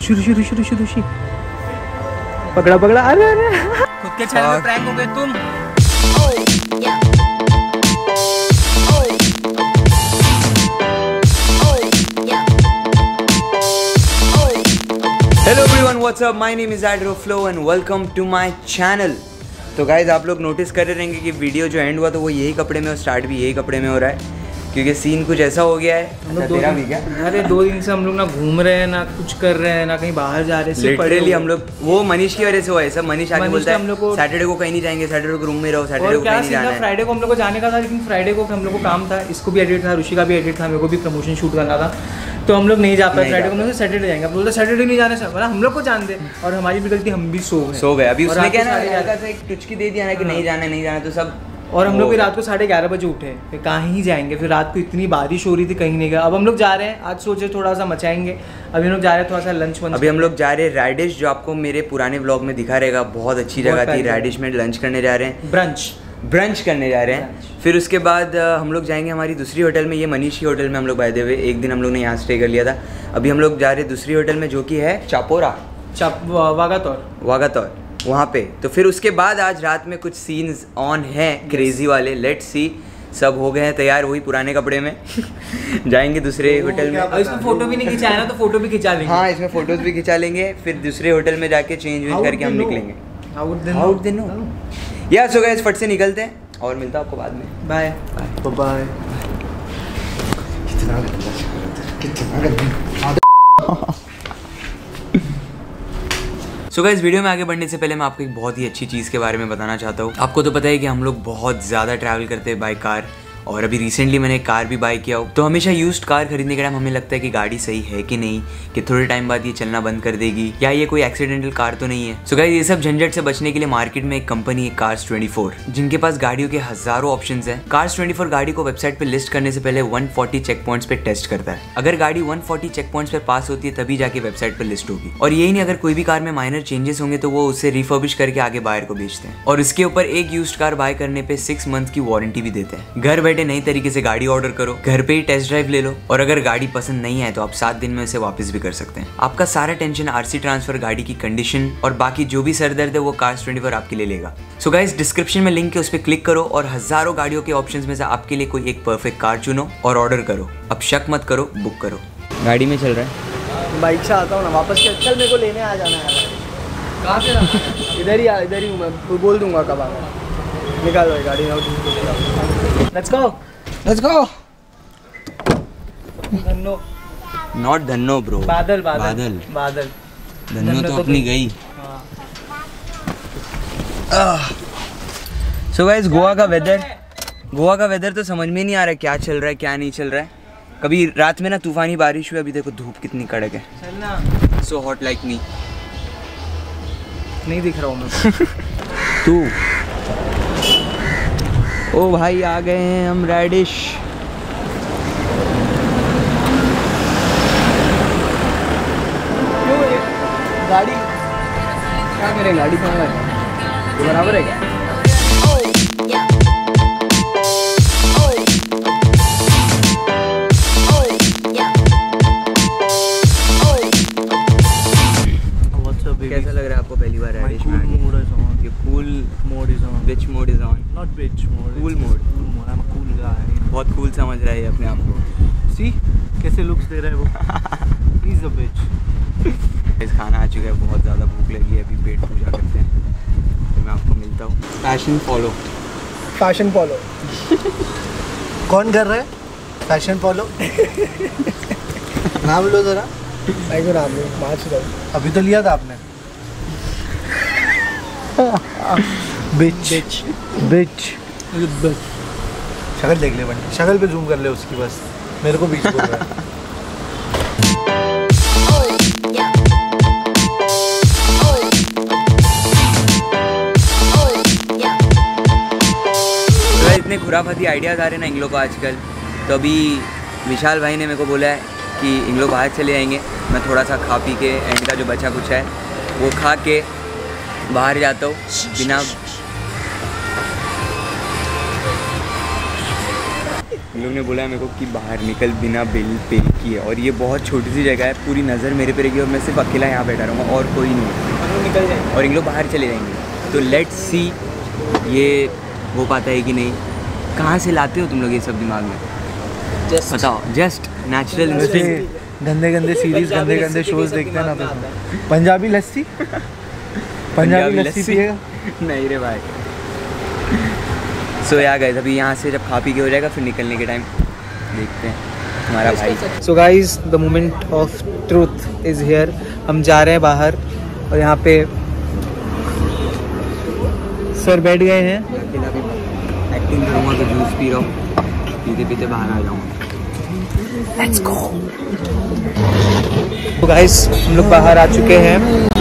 शुरू पकड़ा पकड़ा। अरे अरे खुद के चैनल में प्रैंक हो गए तुम। Hello everyone, what's up, my name is Adro Flo and welcome to my channel. तो गाइज आप लोग नोटिस कर रहे रहेंगे कि वीडियो जो एंड हुआ तो वो यही कपड़े में और स्टार्ट भी यही कपड़े में हो रहा है, क्योंकि सीन कुछ ऐसा हो गया है। तेरा भी क्या? अरे 2 दिन से हम लोग ना घूम रहे हैं, ना कुछ कर रहे हैं, ना कहीं बाहर जा रहे हैं। लिटरली हम लोग वो मनीष की वजह से हुआ है सब। मनीष आके बोलता है हम लोग को सैटरडे को कहीं नहीं जाएंगे, सैटरडे को रूम में रहो, सैटरडे को कहीं नहीं जाना है। फ्राइडे को हम लोग को जाने का था, लेकिन फ्राइडे को हम लोग को काम था, इसको भी एडिट था, ऋषि का भी एडिट था, मेरे को भी प्रमोशन शूट करना था, तो हम लोग नहीं जा पाए। फ्राइडे को हम लोग सैटरडे जाएंगे, बोलते सैटरडे नहीं जाने से हम लोग को जान दे, और हमारी भी गलती, हम भी सो गए। अभी उसने क्या ना एक टुचकी दे दिया ना कि नहीं जाना तो सब। और हम लोग भी रात को 11:30 बजे उठे, फिर कहाँ ही जाएंगे, फिर रात को इतनी बारिश हो रही थी, कहीं नहीं गया। अब हम लोग जा रहे हैं, आज सोचे थोड़ा सा मचाएंगे। अभी हम लोग जा रहे हैं थोड़ा सा लंच वंच। अभी हम लोग जा रहे हैं रैडिश, जो आपको मेरे पुराने व्लॉग में दिखा रहेगा, बहुत अच्छी जगह थी। रैडिश में लंच करने जा रहे हैं, ब्रंच करने जा रहे हैं। फिर उसके बाद हम लोग जाएंगे हमारी दूसरी होटल में, ये मनीष की होटल में हम लोग बाय द वे एक दिन हम लोग ने यहाँ स्टे कर लिया था। अभी हम लोग जा रहे हैं दूसरी होटल में, जो कि है वागातोर वहाँ पे। तो फिर उसके बाद आज रात में कुछ सीन्स ऑन हैं क्रेजी वाले, लेट्स सी। सब हो गए हैं तैयार, वही पुराने कपड़े में जाएंगे दूसरे होटल में। और इसमें फोटो भी नहीं खिंचाया ना, तो फोटो भी खिंचा लेंगे। हाँ, इसमें फोटोज भी खिंचा लेंगे, फिर दूसरे होटल में जाके चेंज करके हम निकलेंगे। हाउ दे नो यार। सो गाइस फट से निकलते हैं और मिलता हूँ आपको बाद में। Bye bye. So guys video में आगे बढ़ने से पहले मैं आपको एक बहुत ही अच्छी चीज़ के बारे में बताना चाहता हूँ। आपको तो पता है कि हम लोग बहुत ज़्यादा ट्रैवल करते हैं बाय कार, और अभी रिसेंटली मैंने कार भी बाय किया हो। तो हमेशा यूज्ड कार खरीदने के टाइम हमें लगता है कि गाड़ी सही है कि नहीं, कि थोड़े टाइम बाद ये चलना बंद कर देगी, या ये कोई एक्सीडेंटल कार तो नहीं है। सो गाइस ये सब झंझट से बचने के लिए मार्केट में एक कंपनी है Cars24, जिनके पास गाड़ियों के हजारों ऑप्शंस हैं। Cars24 गाड़ी को वेबसाइट पे लिस्ट करने से पहले 140 चेक पॉइंट्स पे टेस्ट करता है। अगर गाड़ी 140 चेक पॉइंट्स पे पास होती है तभी जाके वेबसाइट पे लिस्ट होगी। और यही नहीं, अगर कोई भी कार में माइनर चेंजेस होंगे तो वो उससे रिफर्बिश करके आगे बायर को बेचते हैं। और इसके ऊपर एक यूज्ड कार बाय करने पे 6 मंथ की वारंटी भी देते हैं। घर बैठे नई तरीके से गाड़ी ऑर्डर करो, घर पे ही टेस्ट ड्राइव ले लो, और अगर गाड़ी पसंद नहीं आए तो आप 7 दिन में उसे वापस भी कर सकते हैं। आपका सारा टेंशन आरसी ट्रांसफर, गाड़ी की कंडीशन और बाकी जो भी सरदर्द है वो Cars24 आपके लिए लेगा। सो गाइस डिस्क्रिप्शन में लिंक है, उस पर क्लिक करो और हजारों गाड़ियों के ऑप्शंस में से आपके लिए कोई एक परफेक्ट कार चुनो और ऑर्डर करो। अब शक मत करो, बुक करो। गाड़ी में चल रहा है, बाइक से आता हूँ ना वापस के। चल मेरे को लेने आ जाना है। कहाँ से? इधर ही हूँ मैं, बोल दूंगा कब आना। निकाल भाई गाड़ी। Let's go. Dhanno not Dhanno bro, Badal. Dhanno तो अपनी गई। सो गाइस गोवा का वेदर तो समझ में नहीं आ रहा है क्या चल रहा है क्या नहीं चल रहा है। कभी रात में ना तूफानी बारिश हुई, अभी देखो धूप कितनी कड़क है। चलना। So hot like me. नहीं दिख रहा हूँ मैं। तू ओ भाई आ गए हैं हम रैडिश। गाड़ी क्या करें, गाड़ी कहाँ है? बराबर है क्या? कैसा लग रहा है आपको पहली बार रैडिश में आके? ये cool mode is on. Which mode is on? Not bitch mode, cool mode. I am a cool guy. बहुत कूल समझ रहा है ये अपने आप को। सी कैसे लुक्स दे रहा है वो। Is a bitch. इस खाना आ चुका है, बहुत ज़्यादा भूख लगी है, अभी पेट पूजा करते हैं, तो मैं आपको मिलता हूँ। फैशन फॉलो कौन कर रहा है फैशन फॉलो? नाम लो जरा। नाम लो, मार्च लो। अभी तो लिया था आपने। बिच। शक्ल देख ले बंटी, शक्ल पे जूम कर ले उसकी, बस मेरे को बीच बोल रहा है। इतने खुराफाती आइडियाज़ आ रहे हैं ना इन लोगों को आजकल। तो अभी विशाल भाई ने मेरे को बोला है कि इन लोग बाहर चले जाएंगे, मैं थोड़ा सा खा पी के एंड का जो बचा कुछ है वो खा के बाहर जाता हूँ बिना। इन लोग ने बोला मेरे को कि बाहर निकल बिना बिल पे किए, और ये बहुत छोटी सी जगह है, पूरी नज़र मेरे पे रहेगी और मैं सिर्फ अकेला यहाँ बैठा रहूँगा और कोई नहीं, हम लोग निकल जाएंगे और इन लोग बाहर चले जाएंगे। तो लेट्स सी ये हो पाता है कि नहीं। कहाँ से लाते हो तुम लोग ये सब दिमाग में? जस्ट बताओ, जस्ट नेचुरल वैसे इंस्टिंक्ट। गंदे गंदे सीरीज गंदे गंदे शोज देखते हैं ना पसंद। पंजाबी लस्सी पंजाबी लस्सी पिएगा? नहीं रे भाई। सो या गाइस, अभी यहाँ से जब खा पी के हो जाएगा फिर निकलने के टाइम देखते हैं हमारा भाई। So guys the moment of truth is here. हम जा रहे हैं बाहर और यहाँ पे सर बैठ गए हैं। अकेला भी एक्टिंग करूँगा तो जूस पी रहा हूँ, पीते पीते बाहर आ जाऊँगा। Let's go. तो गाइस हम लोग बाहर आ चुके हैं,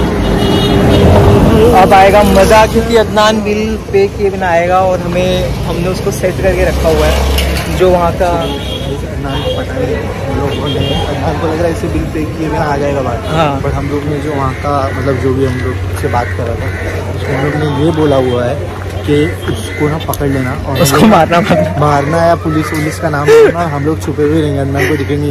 अब आएगा मज़ा क्योंकि अदनान बिल पे किए बिना आएगा और हमने उसको सेट करके रखा हुआ है जो वहाँ का अदनान को पता नहीं, लोगों ने अदनान को लग रहा है इसे बिल पे किए बिना आ जाएगा बाहर। हाँ। बट हम लोग ने जो वहाँ का मतलब जो भी हम लोग से बात कर रहा था उसमें हम लोग ने ये बोला हुआ है कि उसको ना पकड़ लेना और उसको मारना या पुलिस का नाम लेना, हम लोग छुपे हुए रहेंगे, अदनान को दिखेंगे।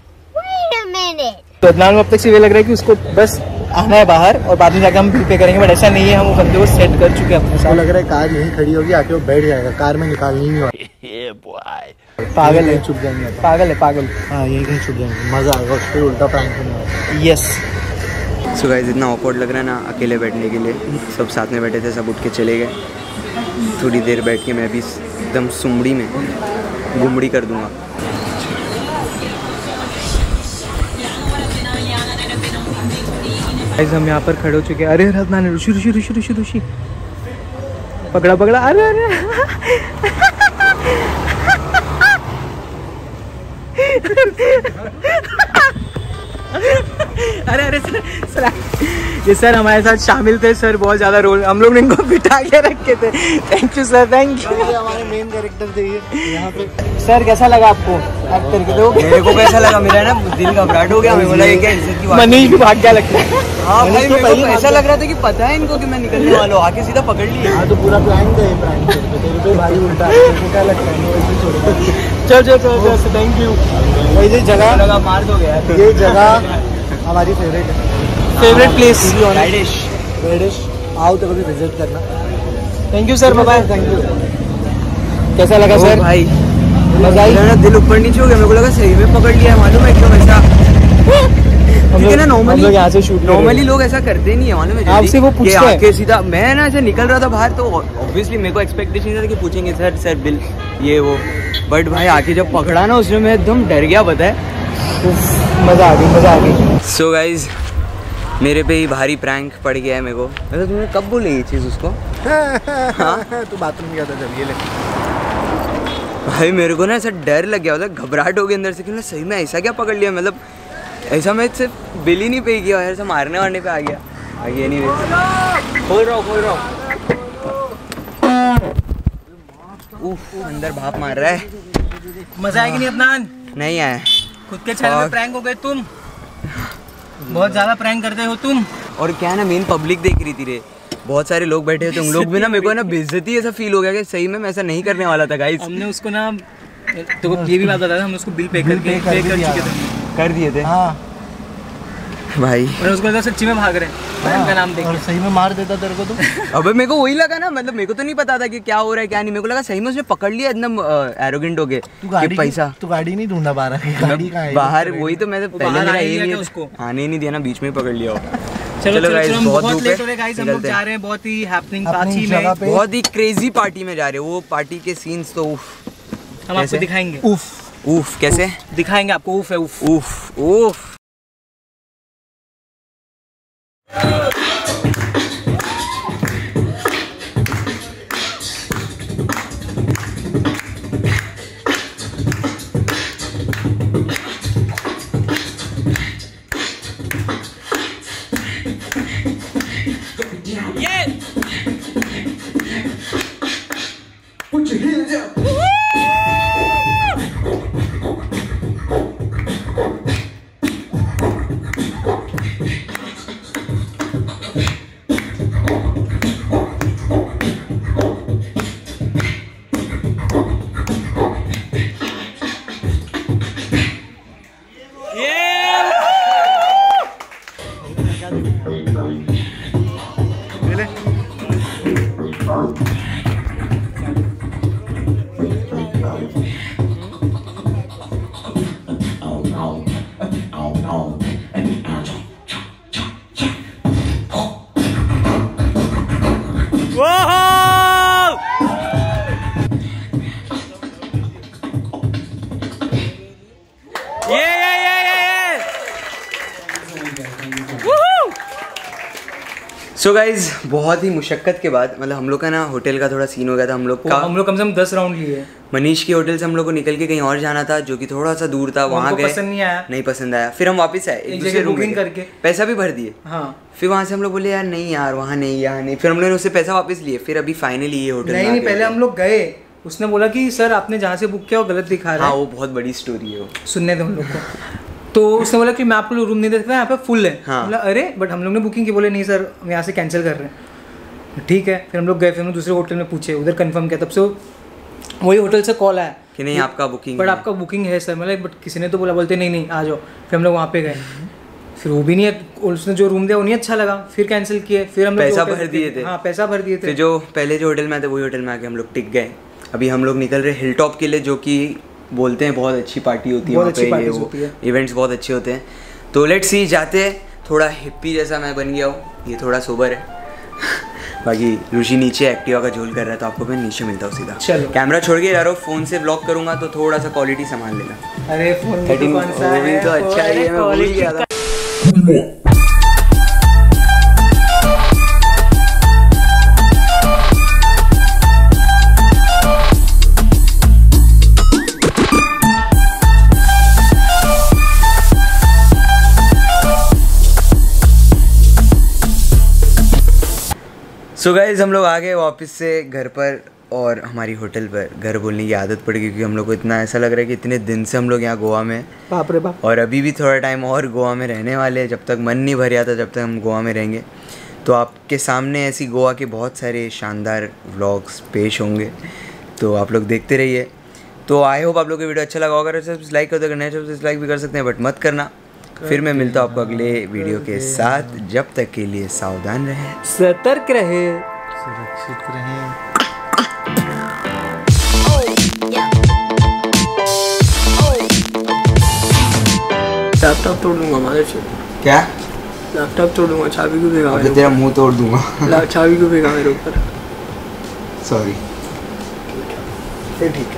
तो अदनान को अब तक से ये लग रहा है कि उसको बस आना है बाहर और बाद में जाकर हम बिल पे करेंगे, बट ऐसा नहीं है, हम वो बंदे को सेट कर चुके हैं अपने उसको साथ। लग रहा है कार यहीं खड़ी होगी, आके वो बैठ जाएगा, कार में निकालनी नहीं होगी। पागल है, छुप जाएंगे। पागल है पागल। हाँ यहीं कहीं छुप जाएंगे, मज़ा आएगा, उस पर उल्टा प्रैंक करना। यस। सो गाइस, इतना ऑकवर्ड लग रहा है ना अकेले बैठने के लिए। सब साथ में बैठे थे, सब उठ के चले गए। थोड़ी देर बैठ के मैं भी एकदम सुमड़ी में गुमड़ी कर दूंगा। गाइस हम यहाँ पर खड़े हो चुके हैं। अरे अदनान ऋषि ऋषि ऋषि ऋषि ऋषि पकड़ा पकड़ा। अरे अरे अरे सर ये सर हमारे साथ शामिल थे। सर बहुत ज़्यादा रोल, हम लोग ने इनको बिठा के रखे थे। Thank you sir, thank you. हमारे मेन कैरेक्टर थे ये यहाँ पे। सर कैसा लगा आपको एक्ट करके? तो मेरे को कैसा लगा, मेरा ना दिल घबराहट हो गया। मैं बोला ये क्या इज्जत की बात। मनीष भी भाग गया लगता है। हाँ भाई, मेरे को ऐसा लग रहा था कि पता है इनको कि मैं निकलने वाला हूँ, आके सीधा पकड़ लिया। हाँ तो पूरा प्लान था ये प्रैंक, तेरे पे भाई उल्टा है, तेरे क्या लगता है वैसे छोड़। चल थैंक यू। वैसे जगह लगा मार दो गया। ये जगह हमारी फेवरेट है, फेवरेट प्लेस रेडिश। आओ तो कभी विजिट करना। Thank you sir, bye bye. Thank you. कैसा लगा सर? भाई मजा आई? मेरा दिल ऊपर नीचे हो गया, मेरे को लगा सही में पकड़ लिया है, मालूम है एकदम ऐसा। ठीक है ना, हम लोग यहाँ से शूट नॉर्मली लोग ऐसा करते नहीं है, मालूम है। आपसे वो पूछते हैं। आके सीधा मैं ना ऐसे निकल रहा था बाहर, तो ऑब्वियसली मेरे को एक्सपेक्टेशन था कि पूछेंगे सर बिल ये वो, बट भाई आके जब पकड़ा ना उसने, मैं एकदम डर गया, पता है। मजा आ गई। सो गाइज, मेरे पे ही भारी प्रैंक पड़ गया है मेरे को। मतलब तुमने कब बोली ये चीज़ उसको? हाँ तू बाथरूम गया था जब, ये ले भाई मेरे को ना ऐसा डर लग गया, मतलब घबराहट हो गई अंदर से कि मैं सही में ऐसा क्या पकड़ लिया। मतलब ऐसा मैं सिर्फ बिल ही नहीं पे किया, ऐसा मारने वारने पे आ गया। आगे नहीं खोल रहा हूँ। उफ, अंदर भाप मार रहा है। मजा आएगी नहीं अदनान? नहीं आया। खुद के चैनल में प्रैंक हो गए तुम, बहुत ज्यादा प्रैंक करते हो तुम। और क्या है ना, मेन पब्लिक देख रही थी रे, बहुत सारे लोग बैठे थे, उन लोग भी ना, मेरे को ना बेइज्जती ऐसा फील हो गया कि सही में मैं ऐसा नहीं करने वाला था गाइस। हमने उसको ना, तो ये भी बात बता था, हमने उसको बिल पे कर चुके थे, कर दिए थे। हाँ भाई और उसको लगा सच्ची में भाग रहे हैं, प्रैंक का नाम देख और के। सही में मार देता तेरे को तो। अबे मेरे को वही लगा ना, मतलब मेरे को तो नहीं पता था कि क्या हो रहा है क्या नहीं। मेरे को लगा सही में उसने पकड़ लिया एकदम एरोगेंट हो गए कि पैसा। तू गाड़ी नहीं ढूंढा बाहर, गाड़ी कहाँ है? बाहर वही तो मैं पहले बाहर मेरा आने ये दिया नहीं क्या उसको? आने नहीं दिया ना, बीच में ही पकड़ लिया हो। चलो guys, हम बहुत बहुत धूप लेट है, हो रहे गाइस, हम लोग निकलते जा हैं। रहे हैं बहुत ही हैपनिंग अपनी पार्टी जगह में। पे। बहुत ही क्रेजी पार्टी में जा रहे हो, वो पार्टी के सीन्स तो उफ हम आपको कैसे? दिखाएंगे। उफ कैसे दिखाएंगे आपको, उफ है उफ। उफ। सो गाइज बहुत ही मुशक्कत के बाद मतलब हम लोग का ना होटल का थोड़ा सीन हो गया था। हम लोग कम से कम 10 राउंड लिए। मनीष के होटल से हम लोग को निकल के कहीं और जाना था जो कि थोड़ा सा दूर था, वहाँ गए, पसंद नहीं आया, नहीं पसंद आया। फिर हम वापस आए, एक दूसरे बुकिंग करके पैसा भी भर दिए। हाँ, फिर वहाँ से हम लोग बोले यार नहीं यार वहाँ नहीं, यहाँ नहीं। फिर हम लोगों ने उससे पैसा वापस लिए। फिर अभी फाइनली ये होटल नहीं, पहले हम लोग गए, उसने बोला कि सर आपने जहाँ से बुक किया वो गलत दिखा रहा है। हाँ, वो बहुत बड़ी स्टोरी है, वो सुनने दो हम लोग को। तो उसने बोला कि मैं आपको रूम नहीं दे सकता, यहाँ पे फुल है। हाँ। बोला अरे बट हम लोग ने बुकिंग की, बोले नहीं सर हम यहाँ से कैंसिल कर रहे हैं। ठीक है, फिर हम लोग गए, फिर हम दूसरे होटल में पूछे, उधर कंफर्म किया, तब से वही होटल से कॉल आया कि नहीं आपका बुकिंग, बट आपका बुकिंग है सर। मतलब बट किसी ने तो बोला, बोलते नहीं नहीं आ जाओ। फिर हम लोग वहाँ पे गए, फिर वो भी नहीं, उसने जो रूम दिया वो नहीं अच्छा लगा, फिर कैंसिल किए। फिर हम पैसा भर दिए थे। हाँ, पैसा भर दिए थे। फिर जो पहले जो होटल में आते वही होटल में आके हम लोग टिक गए। अभी हम लोग निकल रहे हिल टॉप के लिए, जो कि बोलते हैं बहुत अच्छी पार्टी होती है, बहुत अच्छी पार्टी होती है, इवेंट्स बहुत अच्छे होते हैं। तो लेट्स सी, जाते हैं। थोड़ा हिप्पी जैसा मैं बन गया हूँ, ये थोड़ा सोबर है। बाकी ऋषि नीचे एक्टिवा का झोल कर रहा है, तो आपको मैं नीचे मिलता हूँ सीधा। चलो, कैमरा छोड़ के जा रहा हूँ, फोन से ब्लॉग करूंगा तो थोड़ा सा क्वालिटी संभाल लेना। अरे फोन तो अच्छा है, मैं भूल गया था। सो गाइज हम लोग आ गए वापस से घर पर, और हमारी होटल पर घर बोलने की आदत पड़ गई, क्योंकि हम लोग को इतना ऐसा लग रहा है कि इतने दिन से हम लोग यहाँ गोवा में, बाप रे बाप, और अभी भी थोड़ा टाइम और गोवा में रहने वाले हैं। जब तक मन नहीं भर जाता जब तक हम गोवा में रहेंगे। तो आपके सामने ऐसी गोवा के बहुत सारे शानदार व्लॉग्स पेश होंगे, तो आप लोग देखते रहिए। तो आई होप आप लोग को वीडियो अच्छा लगा होगा। सब लाइक कर देना, सब डिसलाइक भी कर सकते हैं, बट मत करना। फिर मैं मिलता हूँ आपको अगले वीडियो के साथ। जब तक के लिए सावधान रहें, सतर्क रहे, सुरक्षित रहें। लैपटॉप तोड़ दूंगा हमारे से। क्या लैपटॉप तोड़ दूंगा, चाबी को फेंका, तेरा मुंह तोड़ दूंगा। चाबी को फेंका मेरे ऊपर। सॉरी। ठीक है।